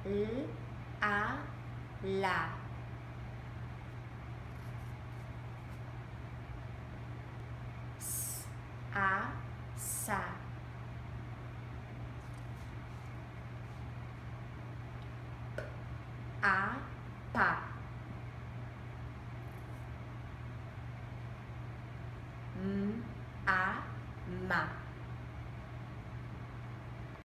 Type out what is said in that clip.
a, la. S, a, sa. P, a, pa. M, a, ma.